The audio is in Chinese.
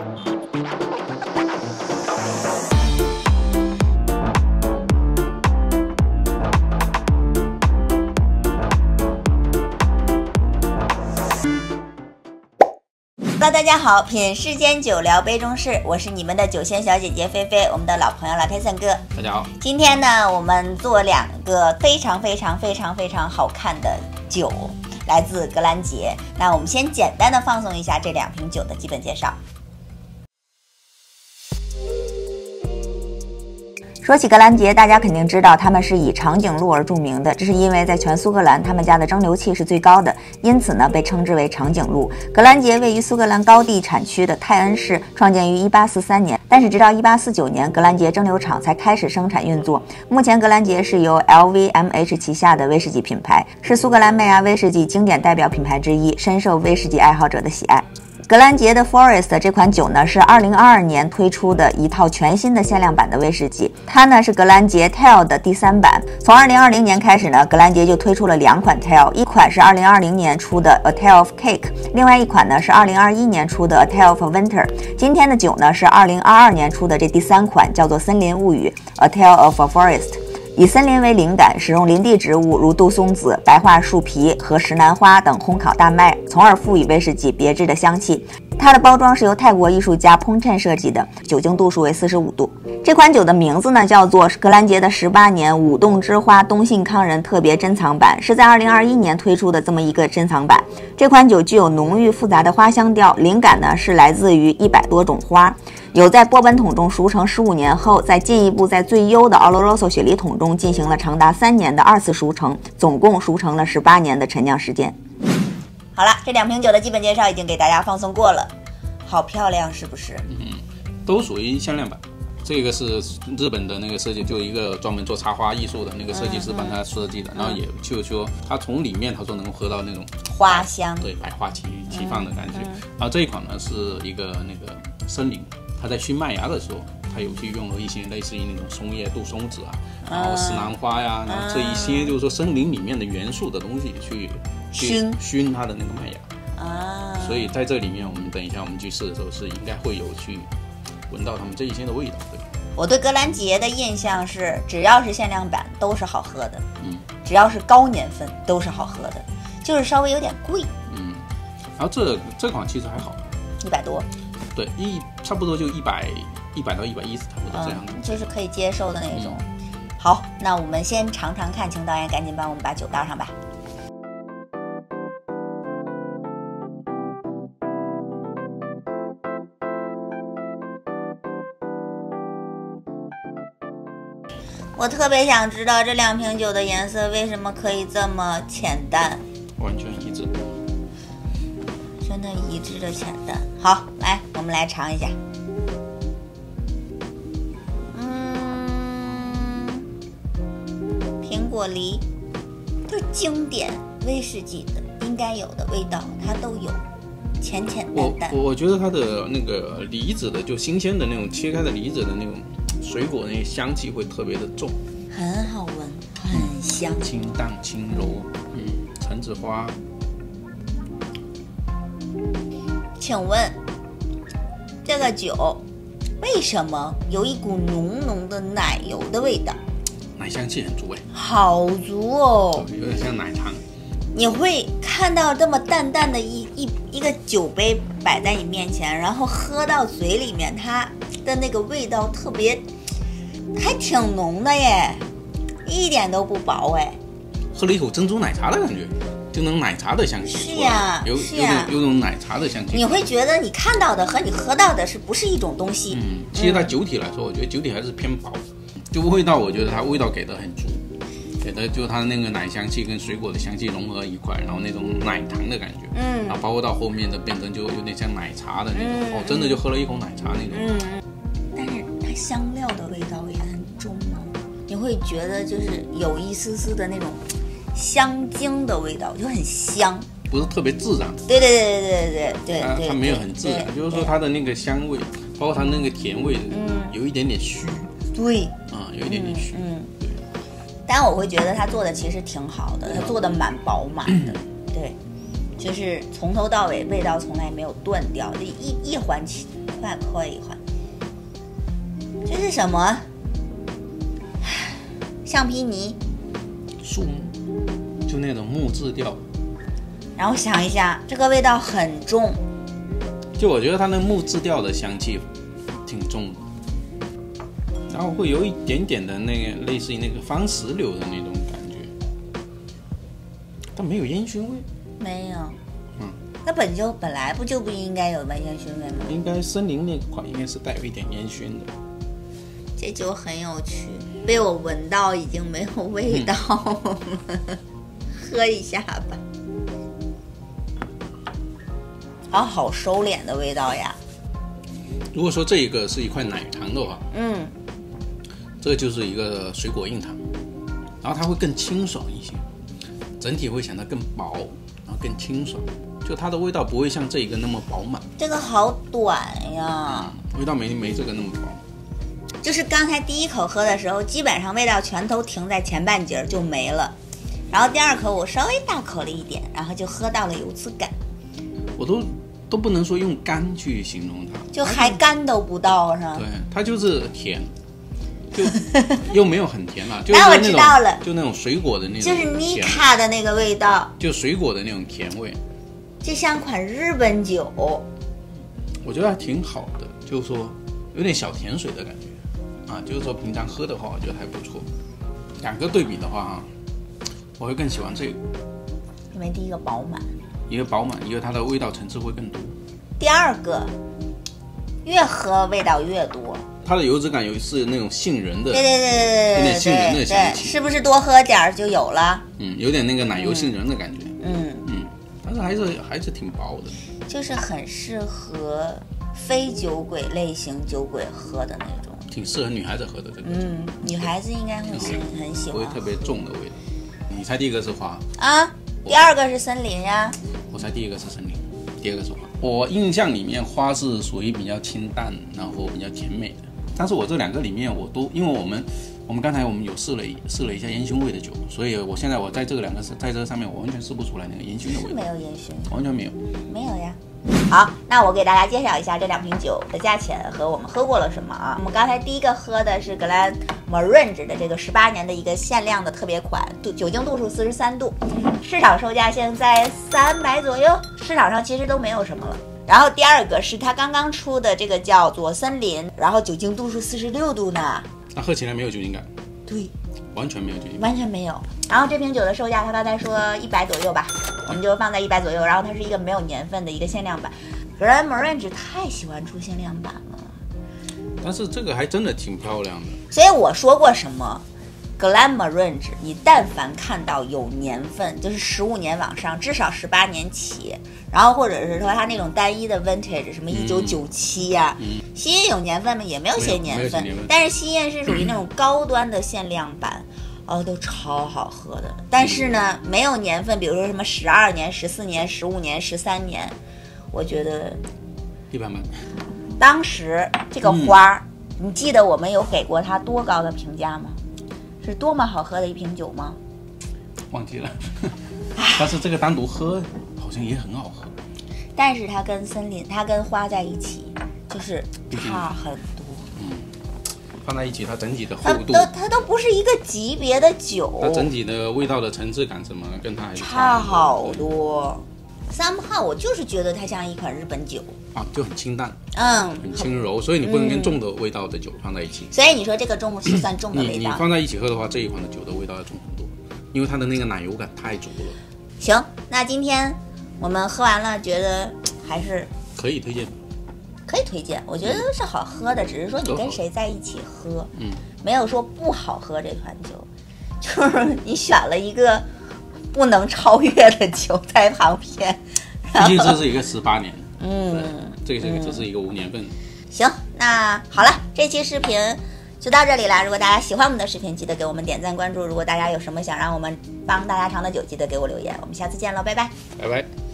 大家好，品世间酒，聊杯中事，我是你们的酒仙小姐姐菲菲，我们的老朋友老 Tyson 哥。 大家好， 今天呢，我们做两个非常好看的酒，来自格兰杰。那我们先简单的放送一下这两瓶酒的基本介绍。说起格兰杰，大家肯定知道他们是以长颈鹿而著名的，这是因为在全苏格兰，他们家的蒸馏器是最高的，因此呢被称之为长颈鹿。格兰杰位于苏格兰高地产区的泰恩市，创建于1843年，但是直到1849年，格兰杰蒸馏厂才开始生产运作。目前格兰杰是由 LVMH 旗下的威士忌品牌，是苏格兰麦芽威士忌经典代表品牌之一，深受威士忌爱好者的喜爱。格兰杰的 Forest 这款酒呢是2022年推出的一套全新的限量版的威士忌，它呢是格兰杰 Tale 的第3版。从2020年开始呢，格兰杰就推出了2款 Tale， 一款是2020年出的 A Tale of Cake， 另外一款呢是2021年出的 A Tale of Winter。今天的酒呢是2022年出的这第3款，叫做森林物语 A Tale of a Forest。以森林为灵感，使用林地植物如杜松子、白桦树皮和石楠花等烘烤大麦，从而赋予威士忌别致的香气。它的包装是由泰国艺术家烹衬设计的，酒精度数为45度。这款酒的名字呢叫做格兰杰的18年舞动之花东信康人特别珍藏版，是在2021年推出的这么一个珍藏版。这款酒具有浓郁复杂的花香调，灵感呢是来自于100多种花。有在波本桶中熟成15年后，再进一步在最优的 Oloroso 雪梨桶中进行了长达3年的2次熟成，总共熟成了18年的陈酿时间。好了，这2瓶酒的基本介绍已经给大家放送过了，好漂亮是不是？ 都属于限量版。这个是日本的那个设计，就一个专门做插花艺术的那个设计师帮他设计的，然后也就是说他从里面他说能够喝到那种花香， 对，百花齐放的感觉。然后这一款呢是一个那个森林，他在熏麦芽的时候，他有去用了一些类似于那种松叶、杜松子啊，然后石楠花呀，然后这一些就是说森林里面的元素的东西去熏它的那个麦芽啊。所以在这里面，我们等一下我们去试的时候是应该会有去闻到他们这一些的味道。对， 我对格兰杰的印象是，只要是限量版都是好喝的，只要是高年份都是好喝的，就是稍微有点贵。 然后这款其实还好 ，100多。 对，差不多就100到110，差不多这样就是可以接受的那种。好，那我们先尝尝看，请导演赶紧帮我们把酒倒上吧。我特别想知道这2瓶酒的颜色为什么可以这么浅淡， 完全一致， 真的一致的浅淡。好，来，我们来尝一下。苹果梨，就是经典威士忌的应该有的味道，它都有，浅淡淡。 我觉得它的那个梨子的，就新鲜的那种切开的梨子的那种水果那些香气会特别的重， 很好闻，很香， 清淡轻柔。橙子花。 请问这个酒为什么有一股浓浓的奶油的味道？ 奶香气很足哎， 好足哦， 有点像奶糖。 你会看到这么淡淡的一个酒杯摆在你面前，然后喝到嘴里面，它的那个味道特别，还挺浓的耶，一点都不薄哎。 喝了一口珍珠奶茶的感觉，就能奶茶的香气。 是呀， 有种奶茶的香气。 你会觉得你看到的和你喝到的是不是一种东西？ 其实它酒体来说，我觉得酒体还是偏薄，就味道我觉得它味道给的很足。给的就它那个奶香气跟水果的香气融合一块，然后那种奶糖的感觉，然后包括到后面的变成就有点像奶茶的那种，真的就喝了一口奶茶那种。 但是它香料的味道也很重哦，你会觉得就是有一丝丝的那种香精的味道，就很香， 不是特别自然。 对， 它没有很自然，就是说它的那个香味，包括它那个甜味，有一点点虚。 对， 有一点点虚。 但我会觉得他做的其实挺好的，他做的蛮饱满的，对，就是从头到尾味道从来没有断掉，一环快喝一会。这是什么？橡皮泥， 树木，就那种木质调。 然后想一下，这个味道很重。 就我觉得它那木质调的香气挺重的，然后会有一点点的那个类似于那个番石榴的那种感觉，但没有烟熏味。 没有。那本来不应该有烟熏味吗？ 应该森林那款应该是带有一点烟熏的。 这酒很有趣，被我闻到已经没有味道了。喝一下吧。好收敛的味道呀。 如果说这一个是一块奶糖的话，这个就是一个水果硬糖，然后它会更清爽一些，整体会显得更薄，然后更清爽，就它的味道不会像这一个那么饱满。 这个好短呀， 味道没这个那么薄。 就是刚才第一口喝的时候，基本上味道全都停在前半截就没了，然后第二口我稍微大口了一点，然后就喝到了油脂感。 我都不能说用干去形容它， 就还干都不到是吧？ 对，它就是甜，就又没有很甜了，就是那我知道了， 就那种水果的那种， 就是妮卡的那个味道， 就水果的那种甜味， 就像款日本酒， 我觉得还挺好的，就是说有点小甜水的感觉啊，就是说平常喝的话，我觉得还不错。两个对比的话我会更喜欢这个， 因为第一个饱满。 一个饱满，一个它的味道层次会更多。 第二个，越喝味道越多。 它的油脂感是那种杏仁的， 对， 有点杏仁的香气， 是不是多喝点就有了？ 有点那个奶油杏仁的感觉。但是还是挺薄的， 就是很适合非酒鬼类型酒鬼喝的那种， 挺适合女孩子喝的这个。 女孩子应该会很喜欢， 不会特别重的味道。你猜第一个是花啊？第二个是森林呀。 我猜第一个是森林，第二个是花。我印象里面花是属于比较清淡，然后比较甜美的。但是我这两个里面我都，因为我们刚才有试了一下烟熏味的酒，所以我现在在这个上面我完全试不出来那个烟熏的味道。 没有烟熏， 完全没有。 没有呀。好，那我给大家介绍一下这两瓶酒的价钱和我们喝过了什么啊？我们刚才第一个喝的是格兰莫伦治的这个18年的一个限量的特别款，酒精度数43度，市场售价现在300左右，市场上其实都没有什么了。然后第二个是它刚刚出的这个叫做森林，然后酒精度数46度呢。 那喝起来没有酒精感？ 对， 完全没有酒精感， 完全没有。然后这瓶酒的售价，他刚才说100左右吧，我们就放在100左右。然后它是一个没有年份的一个限量版。格兰莫伦治太喜欢出限量版了， 但是这个还真的挺漂亮的。 所以我说过什么，格兰莫伦治，你但凡看到有年份，就是15年往上，至少18年起，然后或者是说它那种单一的 vintage， 什么1997呀，西印有年份吗？也没有写年份，但是西印是属于那种高端的限量版。都超好喝的，但是呢，没有年份，比如说什么12年、14年、15年、13年，我觉得一般般。 当时这个花，你记得我们有给过它多高的评价吗？是多么好喝的一瓶酒吗？ 忘记了，但是这个单独喝好像也很好喝。 但是它跟森林，它跟花在一起，就是差很多。 放在一起，它整体的厚度， 它都不是一个级别的酒， 它整体的味道的层次感什么，跟它还差好多。somehow我就是觉得它像一款日本酒就很清淡，很轻柔，所以你不能跟重的味道的酒放在一起。 所以你说这个重是算重的味道， 你放在一起喝的话，这一款的酒的味道要重很多，因为它的那个奶油感太足了。 行，那今天我们喝完了，觉得还是可以推荐。 可以推荐，我觉得是好喝的，只是说你跟谁在一起喝，没有说不好喝。这款酒就是你选了一个不能超越的酒在旁边， 毕竟这是一个18年，这只是一个5年份。 行，那好了，这期视频就到这里啦。如果大家喜欢我们的视频，记得给我们点赞关注。如果大家有什么想让我们帮大家尝的酒，记得给我留言。我们下次见了，拜拜， 拜拜。